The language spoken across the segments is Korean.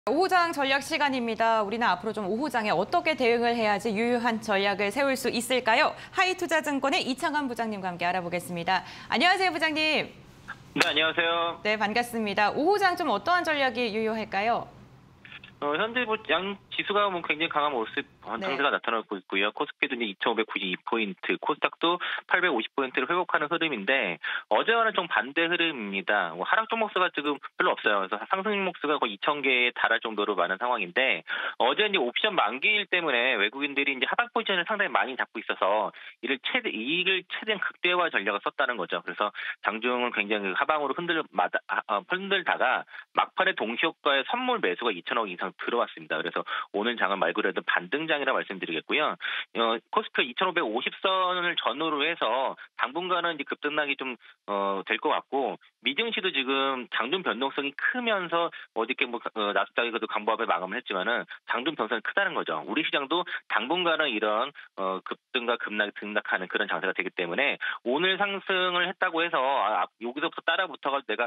오후장 전략 시간입니다. 우리는 앞으로 좀 오후장에 어떻게 대응을 해야지 유효한 전략을 세울 수 있을까요? 하이투자증권의 이창환 부장님과 함께 알아보겠습니다. 안녕하세요, 부장님. 네, 안녕하세요. 네, 반갑습니다. 오후장 좀 어떠한 전략이 유효할까요? 현재 양 지수가 굉장히 강한 모습, 네. 상세가 나타나고 있고요. 코스피도 이제 2,592포인트, 코스닥도 850포인트를 회복하는 흐름인데, 어제와는 좀 반대 흐름입니다. 하락 종목 수가 지금 별로 없어요. 그래서 상승 종목 수가 거의 2,000개에 달할 정도로 많은 상황인데, 어제 이제 옵션 만기일 때문에 외국인들이 이제 하방 포지션을 상당히 많이 잡고 있어서, 이익을 최대한 극대화 전략을 썼다는 거죠. 그래서 장중은 굉장히 하방으로 흔들다가 막판에 동시효과의 선물 매수가 2,000억 이상 들어왔습니다. 그래서 오늘 장은 말 그대로 반등장이라 말씀드리겠고요. 코스피가 2,550선을 전후로 해서 당분간은 이제 급등락이 좀 될 것 같고, 미증시도 지금 장중 변동성이 크면서 어저께 나스닥이 그래도 강보합에 마감을 했지만은 장중 변동성이 크다는 거죠. 우리 시장도 당분간은 이런 급등과 등락하는 그런 장세가 되기 때문에 오늘 상승을 했다고 해서 여기서부터 따라 붙어가지고 내가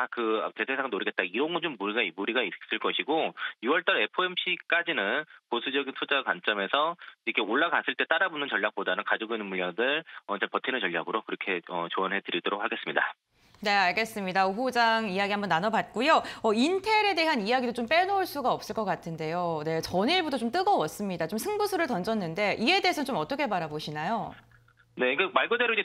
그 대세상 노리겠다 이런 건 좀 무리가 있을 것이고, 6월달 FOMC까지는 보수적인 투자 관점에서 이렇게 올라갔을 때 따라 붙는 전략보다는 가지고 있는 물량들 버티는 전략으로 그렇게 조언해 드리도록 하겠습니다. 네, 알겠습니다. 오후장 이야기 한번 나눠봤고요. 인텔에 대한 이야기도 좀 빼놓을 수가 없을 것 같은데요. 네, 전일부터 좀 뜨거웠습니다. 좀 승부수를 던졌는데 이에 대해서는 좀 어떻게 바라보시나요? 네, 말 그대로 이제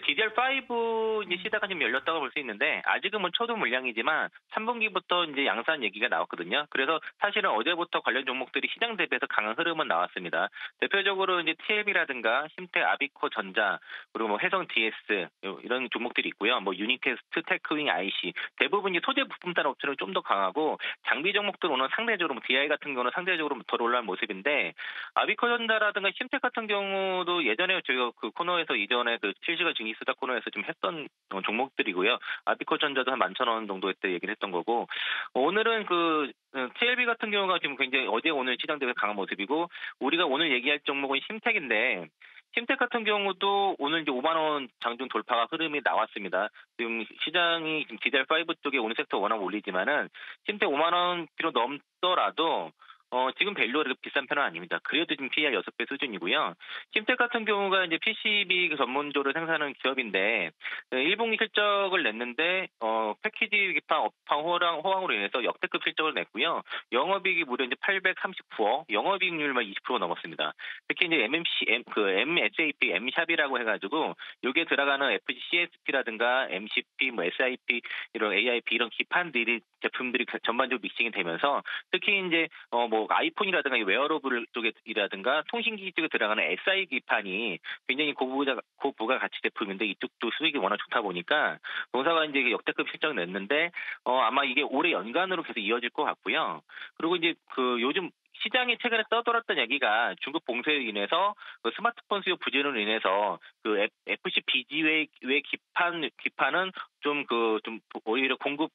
DDR5 이제 시대가 좀 열렸다고 볼 수 있는데, 아직은 초도 물량이지만 3분기부터 이제 양산 얘기가 나왔거든요. 그래서 사실은 어제부터 관련 종목들이 시장 대비해서 강한 흐름은 나왔습니다. 대표적으로 이제 TLB라든가 심텍, 아비코 전자, 그리고 해성 DS 이런 종목들이 있고요. 유니텍스트, 테크윙, IC 대부분 이제 소재 부품 단업 업체는 좀 더 강하고, 장비 종목들 오늘 상대적으로 DI 같은 경우는 상대적으로 더 올라온 모습인데, 아비코 전자라든가 심텍 같은 경우도 예전에 저희가 그 코너에서 이전에 그 실시간 증시 수다 코너에서 좀 했던 종목들이고요. 아비코 전자도 한 11,000원 정도 때 얘기를 했던 거고, 오늘은 그 TLB 같은 경우가 지금 굉장히 어제 오늘 시장 대비 강한 모습이고, 우리가 오늘 얘기할 종목은 심텍인데, 심텍 같은 경우도 오늘 이제 5만 원 장중 돌파가 흐름이 나왔습니다. 지금 시장이 지금 DDR5 쪽에 오늘 섹터 워낙 올리지만은 심텍 5만 원 비로 넘더라도 지금 밸류가 비싼 편은 아닙니다. 그래도 지금 PER 6배 수준이고요. 심텍 같은 경우가 이제 PCB 전문조를 생산하는 기업인데, 1분기 실적을 냈는데, 패키지 기판 업황 호황으로 인해서 역대급 실적을 냈고요. 영업이익이 무려 이제 839억, 영업이익률만 20% 넘었습니다. 특히 이제 MSAP, M샵이라고 해가지고, 여기에 들어가는 FG CSP라든가 MCP, SIP, 이런 AIP 이런 기판들이 제품들이 전반적으로 믹싱이 되면서, 특히 이제 아이폰이라든가 웨어러블 쪽이라든가 통신기기 쪽에 들어가는 SI 기판이 굉장히 고부가 가치 제품인데, 이쪽도 수익이 워낙 좋다 보니까 동사가 이제 역대급 실적 냈는데 아마 이게 올해 연간으로 계속 이어질 것 같고요. 그리고 이제 요즘 시장이 최근에 떠돌았던 얘기가 중국 봉쇄로 인해서 스마트폰 수요 부진으로 인해서 FC BG 외 기판은 좀 오히려 공급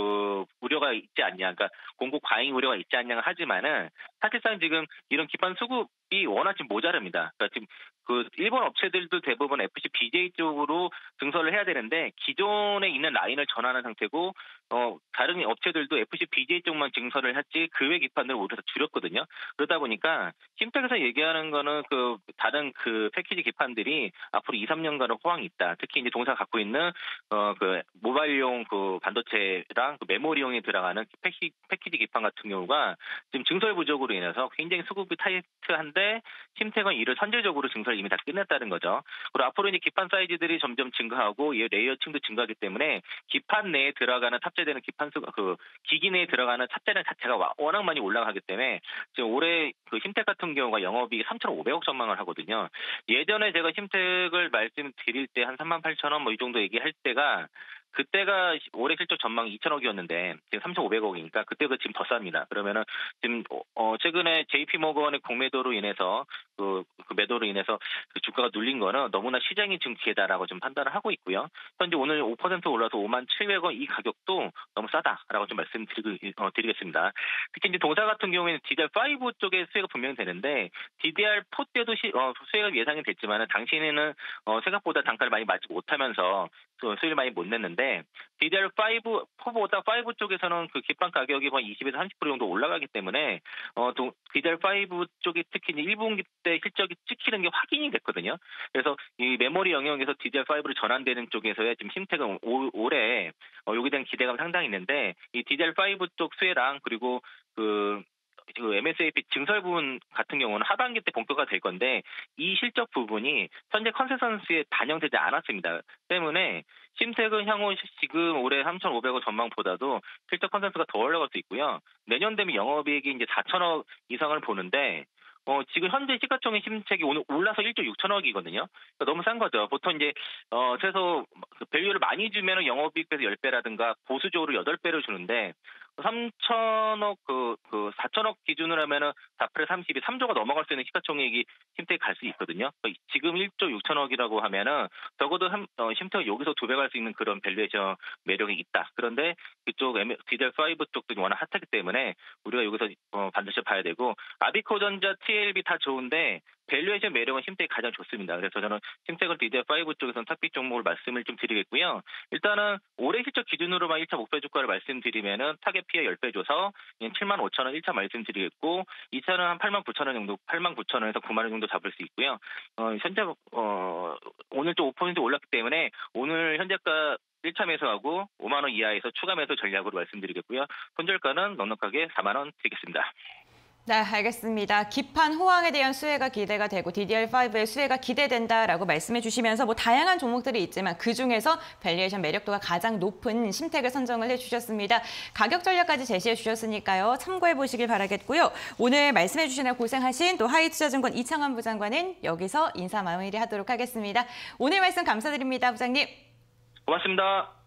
우려가 있지 않냐, 그러니까 공급 과잉 우려가 있지 않냐 하지만은, 사실상 지금 이런 기판 수급이 워낙 지금 모자랍니다. 그러니까 지금 일본 업체들도 대부분 FC BJ 쪽으로 증설을 해야 되는데, 기존에 있는 라인을 전환한 상태고, 다른 업체들도 FC BJ 쪽만 증설을 했지 그 외 기판들을 오히려 줄였거든요. 그러다 보니까 심텍에서 얘기하는 거는 다른 패키지 기판들이 앞으로 2, 3년간은 호황이 있다. 특히 이제 동사가 갖고 있는 모바일용 반도체랑 메모리용에 들어가는 패키지 기판 같은 경우가 지금 증설 부족으로 인해서 굉장히 수급이 타이트한데, 심텍은 이를 선제적으로 증설을 이미 다 끝냈다는 거죠. 그리고 앞으로 이제 기판 사이즈들이 점점 증가하고 레이어층도 증가하기 때문에 기판 내에 들어가는 탑재되는 기기 내에 들어가는 탑재량 자체가 워낙 많이 올라가기 때문에 지금 올해 심텍 같은 경우가 영업이익이 3,500억 전망을 하거든요. 예전에 제가 심텍을 말씀드릴 때 한 38,000원 이 정도 얘기할 때가, 그때가 올해 실적 전망 2,000억이었는데 지금 3,500억이니까 그때가 지금 더 쌉니다. 그러면은 지금 최근에 JP모건의 공매도로 인해서 그 매도로 인해서 주가가 눌린 거는 너무나 시장이 지금 기회다라고 좀 판단을 하고 있고요. 현재 오늘 5% 올라서 57,000원 이 가격도 너무 싸다라고 좀 말씀드리겠습니다. 특히 이제 동사 같은 경우에는 DDR5 쪽에 수혜가 분명히 되는데, DDR4 때도 수혜가 예상이 됐지만은 당시에는 생각보다 단가를 많이 맞지 못하면서 수익을 많이 못 냈는데, 있는데 DDR5 4보다 5 쪽에서는 그 기판 가격이 한 20에서 30% 정도 올라가기 때문에 DDR5 쪽이 특히 이제 1분기 때 실적이 찍히는 게 확인이 됐거든요. 그래서 이 메모리 영역에서 DDR5로 전환되는 쪽에서의 지금 심택은 올해 여기에 대한 기대감 상당히 있는데 이 DDR5 쪽 수혜랑 그리고 그 MSAP 증설 부분 같은 경우는 하반기 때 본격화 될 건데 이 실적 부분이 현재 컨센서스에 반영되지 않았습니다. 때문에 심택은 향후 지금 올해 3,500억 전망보다도 실적 컨센서스가 더 올라갈 수 있고요. 내년 되면 영업이익이 이제 4천억 이상을 보는데 지금 현재 시가총액 심책이 오늘 올라서 1조 6천억이거든요. 그러니까 너무 싼 거죠. 보통 이제 최소 밸류를 많이 주면 영업이익에서 10배라든가 보수적으로 8배를 주는데 3천억 4천억 기준으로 하면은 4%에 30이 3조가 넘어갈 수 있는 시가총액이 심택이 갈 수 있거든요. 지금 1조 6천억이라고 하면은 적어도 심택이 여기서 2배 갈 수 있는 그런 밸류에이션 매력이 있다. 그런데 그쪽 DDR5 쪽도 워낙 핫하기 때문에 우리가 여기서 반드시 봐야 되고 아비코전자, TLB 다 좋은데 밸류에이션 매력은 심택이 가장 좋습니다. 그래서 저는 심택은 DDR5 쪽에서는 탑픽 종목을 말씀을 좀 드리겠고요. 일단은 올해 실적 기준으로만 1차 목표 주가를 말씀드리면은 타겟 피해 10배 줘서 75,000원 1차 말씀드리겠고 2차는 한 89,000원 정도 89,000원에서 9만 원 정도 잡을 수 있고요. 현재 오늘 좀 5% 올랐기 때문에 오늘 현재가 1차 매수하고 5만 원 이하에서 추가 매수 전략으로 말씀드리겠고요. 손절가는 넉넉하게 4만 원 드리겠습니다. 네, 알겠습니다. 기판 호황에 대한 수혜가 기대가 되고 DDR5의 수혜가 기대된다라고 말씀해 주시면서 다양한 종목들이 있지만 그중에서 밸류에이션 매력도가 가장 높은 심택을 선정을 해주셨습니다. 가격 전략까지 제시해 주셨으니까요. 참고해 보시길 바라겠고요. 오늘 말씀해 주시느라 고생하신 또 하이투자증권 이창환 부장관은 여기서 인사 마무리하도록 하겠습니다. 오늘 말씀 감사드립니다, 부장님. 고맙습니다.